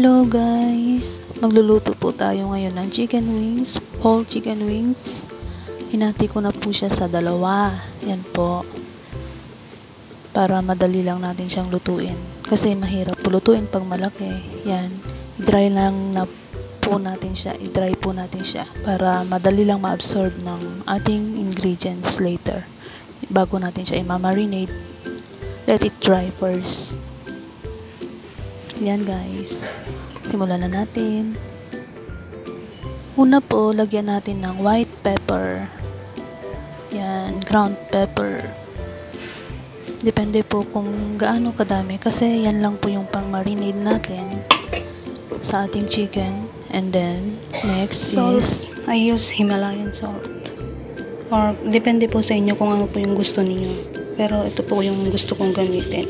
Hello guys! Magluluto po tayo ngayon ng chicken wings, whole chicken wings. Hinati ko na po siya sa dalawa. Yan po. Para madali lang natin siyang lutuin. Kasi mahirap po lutuin pag malaki. Yan. I-dry lang na po natin siya. I-dry po natin siya. Para madali lang ma-absorb ng ating ingredients later. Bago natin siya i-marinate, let it dry first. Yan guys. Simulan na natin. Una po, lagyan natin ng white pepper. Yan, ground pepper. Depende po kung gaano kadami kasi yan lang po yung pang marinade natin sa ating chicken. And then, next Salt. is I use Himalayan salt. Or, depende po sa inyo kung ano po yung gusto niyo. Pero ito po yung gusto kong gamitin.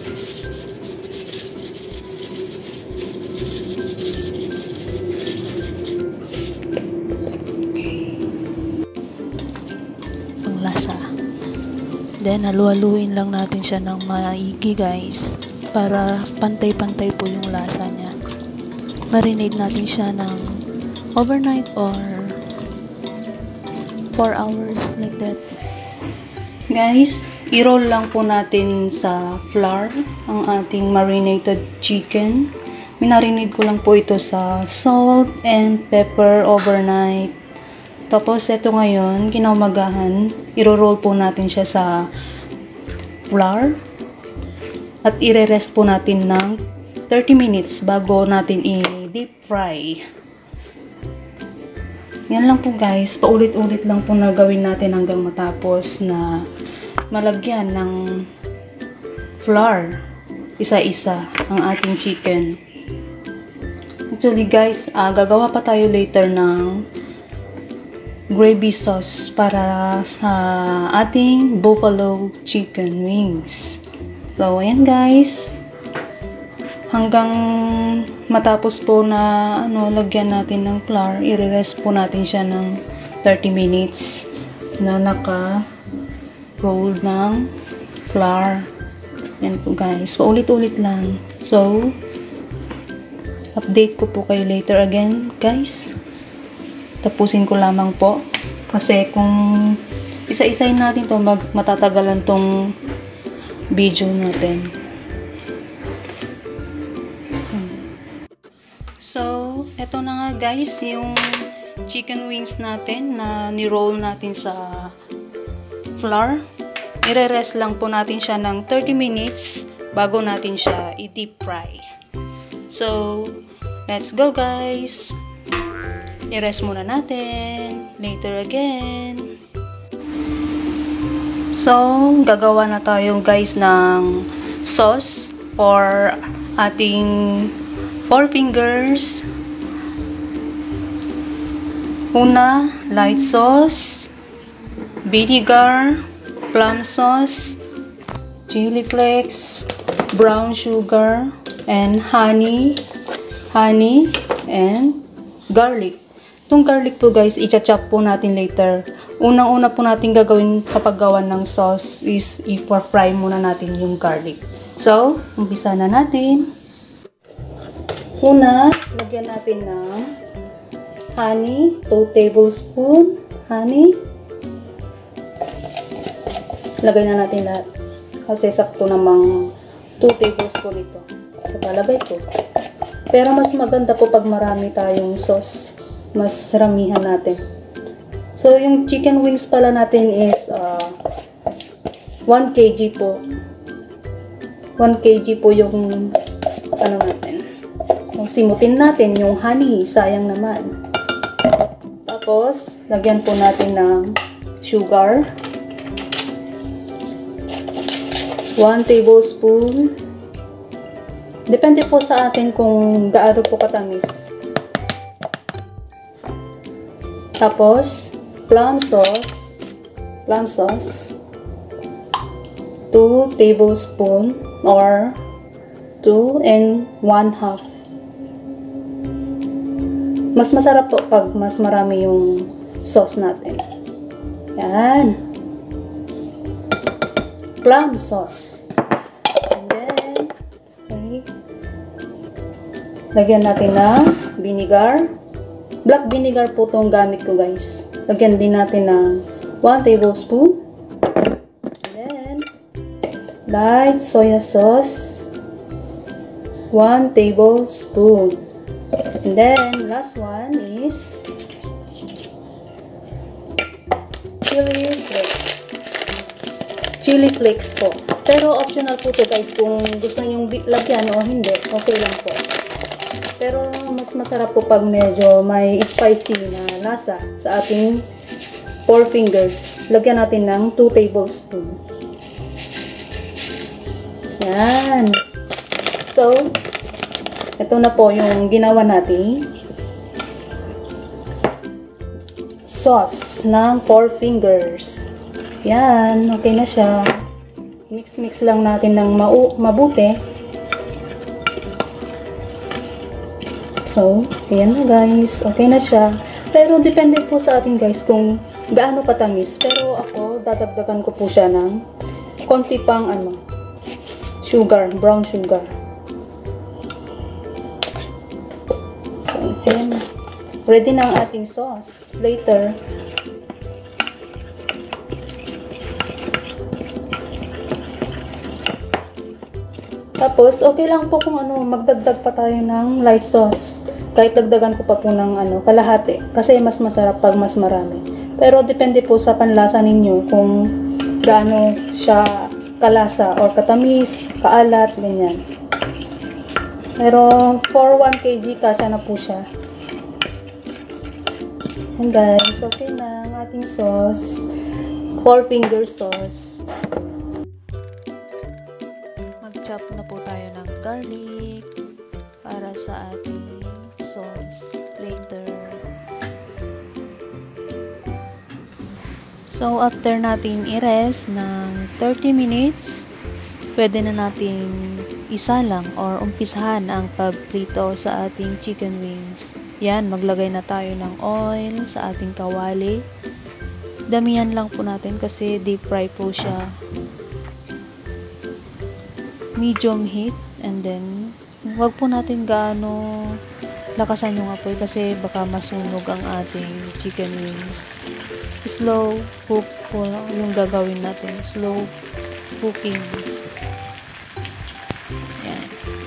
lasa. Then, halu-haluin lang natin siya ng maigi guys. Para pantay-pantay po yung lasa niya. Marinate natin siya ng overnight or 4 hours like that. Guys, i-roll lang po natin sa flour ang ating marinated chicken. Minarinate ko lang po ito sa salt and pepper overnight. Tapos, ito ngayon, kinaumagahan, iro-roll po natin siya sa flour. At ire-rest po natin ng 30 minutes bago natin i-deep fry. Yan lang po guys, paulit-ulit lang po na gawin natin hanggang matapos na malagyan ng flour. Isa-isa ang ating chicken. Actually guys, gagawa pa tayo later ng gravy sauce para sa ating buffalo chicken wings. So, ayan guys. Hanggang matapos po na lagyan natin ng flour, i-rest po natin siya ng 30 minutes na naka-roll ng flour. Ayan po guys. Paulit-ulit lang. So, update ko po kayo later again guys. Tapusin ko lamang po. Kasi kung isa-isayin natin to matatagalan tong video natin. So, eto na nga guys, yung chicken wings natin na ni-roll natin sa flour. Ire-rest lang po natin siya ng 30 minutes bago natin siya i-deep fry. So, let's go guys! I-rest muna natin. Later again. So, gagawa na tayo guys ng sauce for ating 4 fingers. Una, light sauce, vinegar, plum sauce, chili flakes, brown sugar, and honey, and garlic. Itong garlic po guys, i-chop po natin later. Unang-una po natin gagawin sa paggawa ng sauce is i-fry muna natin yung garlic. So, umpisa na natin. Una, lagyan natin ng honey, 2 tablespoon honey. Lagay na natin lahat kasi sakto namang 2 tablespoon ito sa palagay ko. Pero mas maganda po pag marami tayong sauce. Mas ramihan natin. So, yung chicken wings pala natin is 1 kg po. 1 kg po yung natin. So, simutin natin yung honey. Sayang naman. Tapos, lagyan po natin ng sugar. 1 tablespoon. Depende po sa atin kung gaano po katamis. Tapos, plum sauce, 2 tablespoon or 2 and 1/2. Mas masarap po pag mas marami yung sauce natin. Yan. Plum sauce. And then, Lagyan natin ng vinegar. Black vinegar po itong gamit ko guys. Lagyan din natin ng 1 tablespoon. And then, light soya sauce. 1 tablespoon. And then, last one is chili flakes. Chili flakes po. Pero optional po to guys kung gusto nyong lagyan o hindi. Okay lang po. Pero mas masarap po pag medyo may spicy na lasa sa ating 4 fingers. Lagyan natin ng 2 tablespoon. Yan. So, ito na po yung ginawa natin sauce ng 4 fingers. Yan, okay na siya. Mix lang natin ng mabuti. So, ayan na guys. Okay na siya. Pero depende po sa atin guys kung gaano katamis. Pero ako, dadagdagan ko po siya ng konti pang sugar, brown sugar. So, ayan. Ready na ang ating sauce. Later, tapos, okay lang po kung magdagdag pa tayo ng light sauce. Kahit dagdagan ko pa po ng kalahati. Kasi mas masarap pag mas marami. Pero depende po sa panlasa ninyo kung gaano siya kalasa or katamis, kaalat, ganyan. Pero for 1 kg kasya na po siya. And guys, okay na ang ating sauce. 4 finger sauce. Mag-chop na po tayo ng garlic para sa ating sauce later. So, after natin i-rest ng 30 minutes, pwede na natin isalang or umpisahan ang pagprito sa ating chicken wings. Yan, maglagay na tayo ng oil sa ating kawali. Damihan lang po natin kasi deep fry po siya. Medium heat, and then wag po natin gaano lakasan yung apoy kasi baka masunog ang ating chicken wings. Slow cook po yung gagawin natin. Slow cooking. Yan.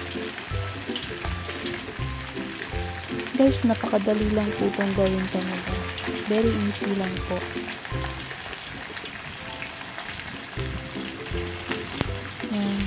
Guys, napakadali lang po itong gawin talaga. Very easy lang po. Yan.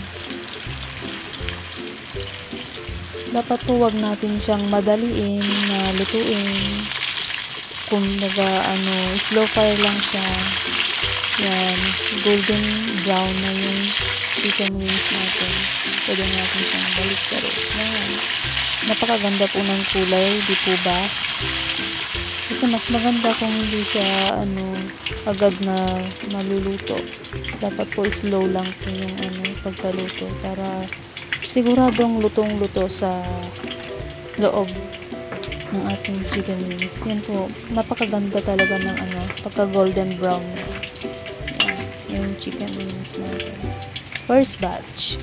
Dapat po wag natin siyang madaliin na lutuin. Kung slow fire lang siya. Yan, golden brown na yung chicken wings natin. Pwede natin siyang balik pero yan. Napakaganda po ng kulay, di po ba? Kasi mas maganda kung hindi siya agad na maluluto. Dapat po slow lang po yung pagkaluto para siguradong lutong-luto sa loob ng ating chicken wings. Yan po, napakaganda talaga ng pagka golden brown yung chicken wings natin. First batch.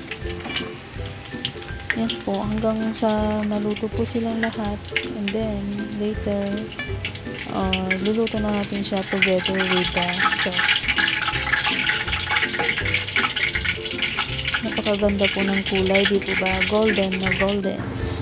Yan po, hanggang sa maluto po silang lahat. And then, later, luluto na natin siya together with the sauce. Napakaganda po ng kulay, di po ba? Golden na golden.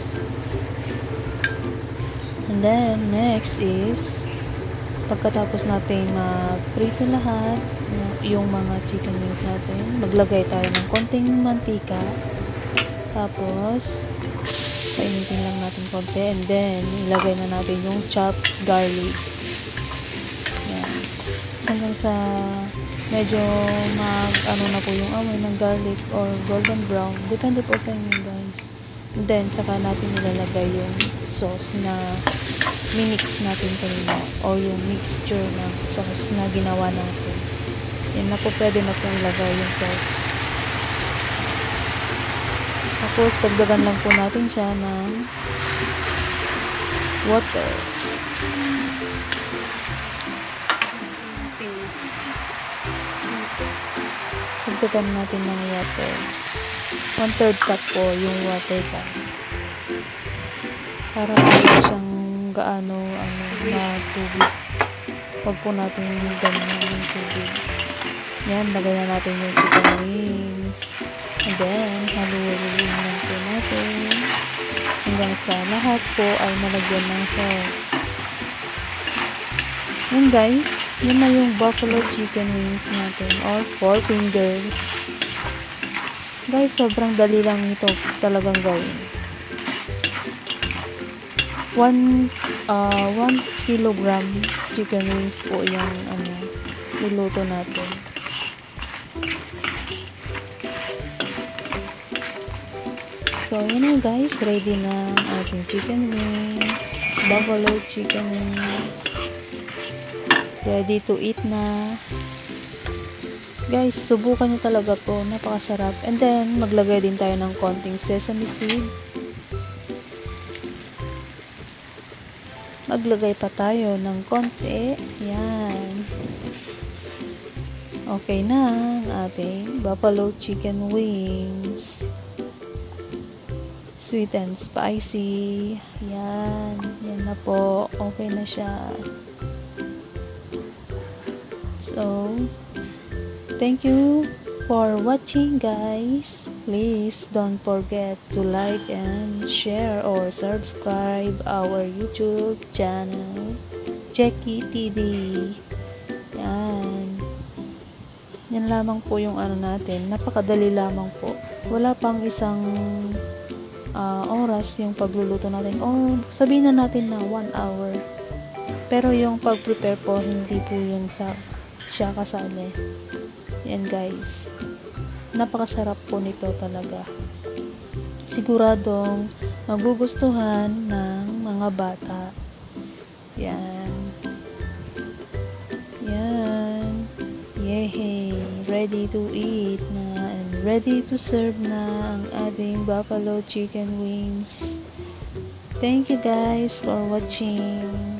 And then, next is, pagkatapos natin ma-prito lahat, yung mga chicken wings natin, maglagay tayo ng konting mantika. Tapos, painitin lang natin konti. And then, ilagay na natin yung chopped garlic. Yan. Hanggang sa medyo na po yung amoy ng garlic or golden brown. Depende po sa inyo guys. And then, saka natin ilalagay yung sauce na minix natin kanina o yung mixture ng sauce na ginawa natin. Yan na po, pwede na po ilagay yung sauce. Tapos, dagdagan lang po natin siya ng water. Dagdagan natin ng water. 1/3 cup po yung water guys. para wala siyang gaano na tubig. Huwag po natin ganyan yung tubig. Yan, lagay na natin yung chicken wings. And then, haluin lang po natin hanggang sa lahat po ay malagyan ng sauce. Yan guys, yun na yung buffalo chicken wings natin or 4 fingers. Guys, sobrang dali lang ito talagang gawin. 1 kilogram chicken wings po yung niluto natin. So, yun na guys, ready na ang ating chicken wings, buffalo chicken wings. Ready to eat na. Guys, subukan nyo talaga po. Napakasarap. And then, maglagay din tayo ng konting sesame seed. Maglagay pa tayo ng konti. Yan. Okay na ang ating buffalo chicken wings. Sweet and spicy. Yan. Yan na po. Okay na siya. So, thank you for watching guys. Please don't forget to like and share or subscribe our YouTube channel, Jackie TV. Yan. Yan lamang po yung natin. Napakadali lamang po. Wala pang isang oras yung pagluluto natin. Or sabihin na natin na 1 hour. Pero yung pag-prepare po, hindi po yun siya kasali. Yan guys, napakasarap po nito talaga. Siguradong magugustuhan ng mga bata. Yan. Yan. Yehey! Ready to eat na and ready to serve na ang ating buffalo chicken wings. Thank you guys for watching.